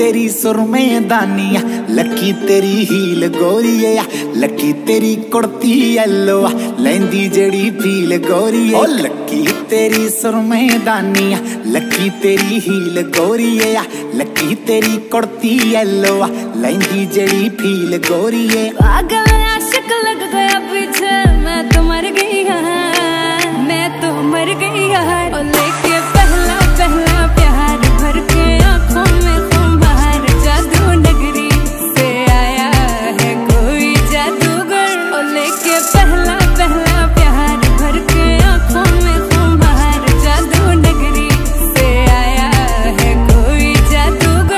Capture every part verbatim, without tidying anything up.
तेरी सुरमे दानिया, लकी तेरी हील गोरीए, लकी तेरी कुर्ती येलो लैंदी जड़ी फील गोरीए। ओ लकी तेरी सुरमे दानिया, लकी तेरी हील गोरीए, लकी तेरी कुर्ती येलो लैंदी जड़ी फील गोरीए। पागल आशिक लग गया पीछे, मैं तो मर गई यार, मैं तो मर गई यार। और लेके पहला पहला प्यार भर के आंखों में तुम्हार, जादू नगरी से आया है कोई जादूगर। और लेके पहला पहला प्यार भर के आंखों में तुम्हार, जादू नगरी से आया है कोई जादूगर।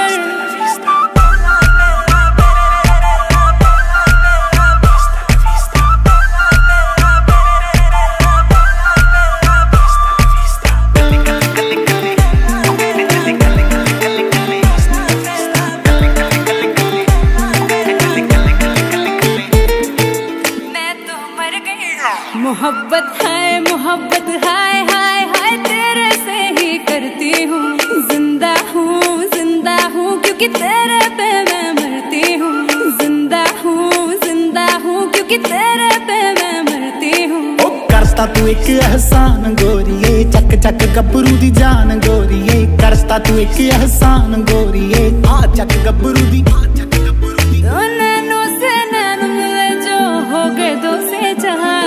मोहब्बत है मोहब्बत हाय हाय हाय तेरे से ही करती हूँ, जिंदा हूँ जिंदा हूँ क्योंकि तेरे पे मैं मरती हूँ। जिंदा हूँ जिंदा हूँ क्योंकि तेरे पे मैं मरती हूँ। ओ करता तू एक एहसान गोरिए, चक चक गबरू दी जान गोरिए। करता तू एक एहसान गोरिए, आ चक गबरू दी। दो नैनों से नैन मिले जो हो गए दो से जहां,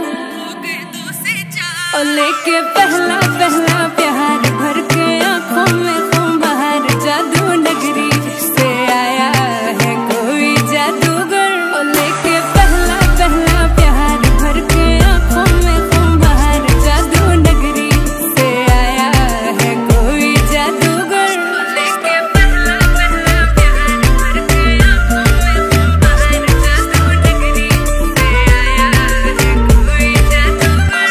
और लेके पहला पहला प्यार भर के आंखों में तुम्हार, जादू नगरी से आया है कोई जादूगर। और लेके पहला पहला प्यार भर के आंखों में तुम्हार, जादू नगरी से आया है कोई जादूगर। लेके पहला पहला प्यार भर के आंखों में तुम्हार, जादू नगरी से आया है कोई जादूगर।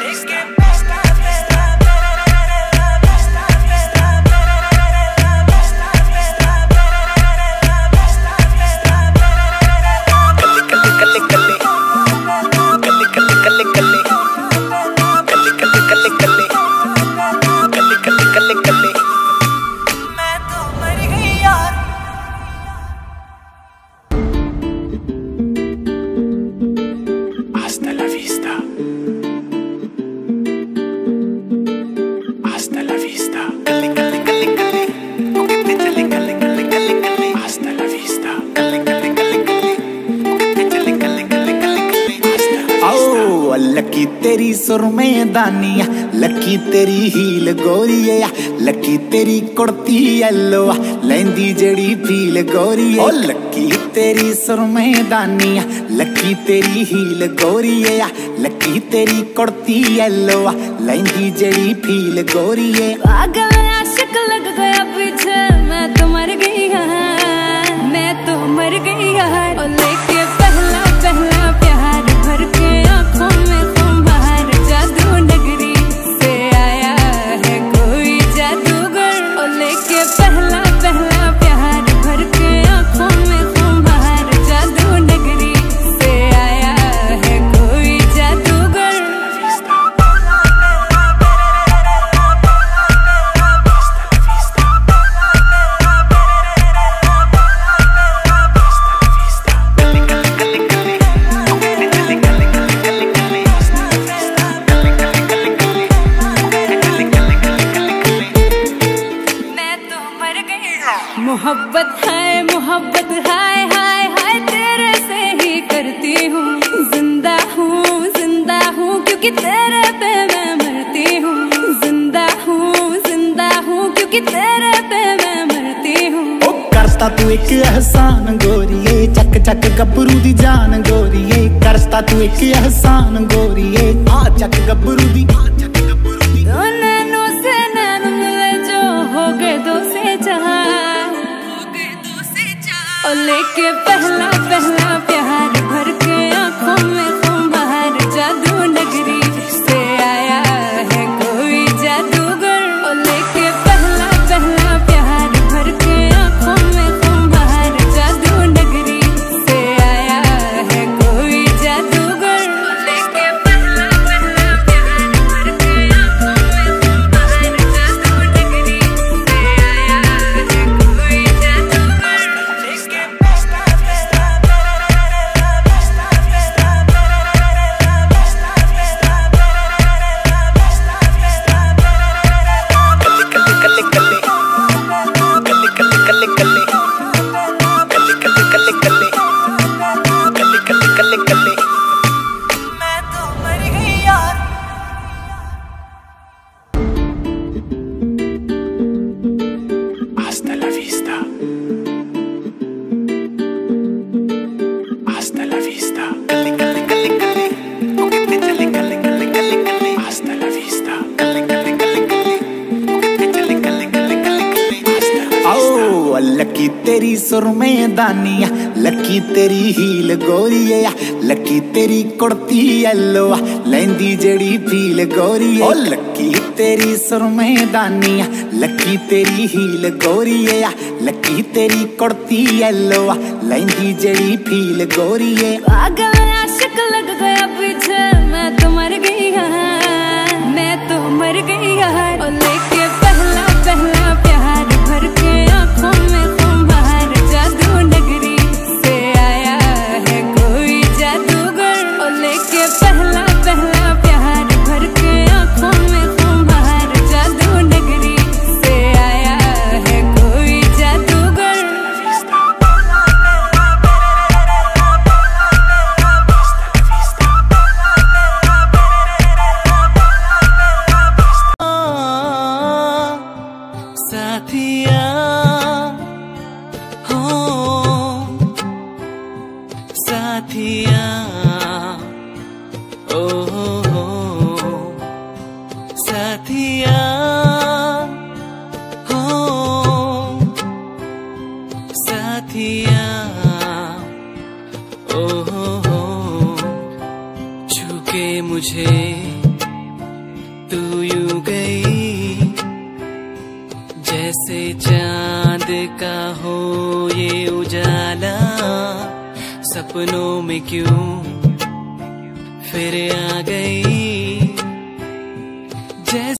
लकी तेरी सुरमे दानिया, लकी तेरी हील गोरीए, लकी तेरी कुर्ती येलो लैंदी जड़ी फील गोरीए। ओ लकी तेरी सुरमे दानिया, लकी तेरी हील गोरीए, लकी तेरी कुर्ती येलो लैंदी जड़ी फील गोरीए। पागल आशिक लग गया पीछे, मैं तो मर गई यार, मैं तो मर गई यार। और लेके पहला पहला प्यार भर के आंखों में तुम्हार, जादू नगरी से आया है कोई जादूगर। और लेके पहला पहला प्यार भर के आंखों में तुम्हार, जादू नगरी से आया है कोई जादूगर। मोहब्बत है मोहब्बत हाय हाय हाय तेरे से ही करती हूँ, जिंदा हूँ जिंदा हूँ क्योंकि तेरे पे मैं मरती हूँ। जिंदा हूँ जिंदा हूँ क्योंकि तेरे पे मैं मरती हूँ। ओ करता तू एक एहसान गोरिए, चक चक गबरू दी जान गोरिए। करता तू एक एहसान गोरिए, आ चक गबरू दी। दो नैनों से नैन मिले जो हो गए दो से जहां, और लेके पहला पहला प्यार भर के आंखों में तुम्हार, जादू नगरी से आया है कोई जादूगर। और लेके पहला पहला प्यार भर के आंखों में तुम्हार, जादू नगरी से आया है कोई जादूगर। और लेके पहला पहला प्यार भर तेरी सुरमेदानिया, लकी तेरी हील गोरीए, लकी तेरी कुर्ती येलो लैंदी जड़ी फील गोरीए। लकी तेरी सुरमेदानिया, लकी तेरी हील गोरीए, लकी तेरी कुर्ती येलो लैंदी जड़ी फील गोरीए। पागल आशिक लग गया पीछे, मैं तो मर गई यार, मैं तो मर गई यार। और लेके पहला पहला प्यार भर के आंखों में खुमार, जादू नगरी से आया है कोई जादूगर। और लेके पहला पहला प्यार भर के आंखों में खुमार, जादू नगरी से आया है कोई जादूगर। साथिया हो साथिया ओ हो हो साथिया हो साथिया ओ हो हो छूके मुझे तू यूं गई जैसे चांद का हो ये उजाला, सपनों में क्यों फिर आ गई।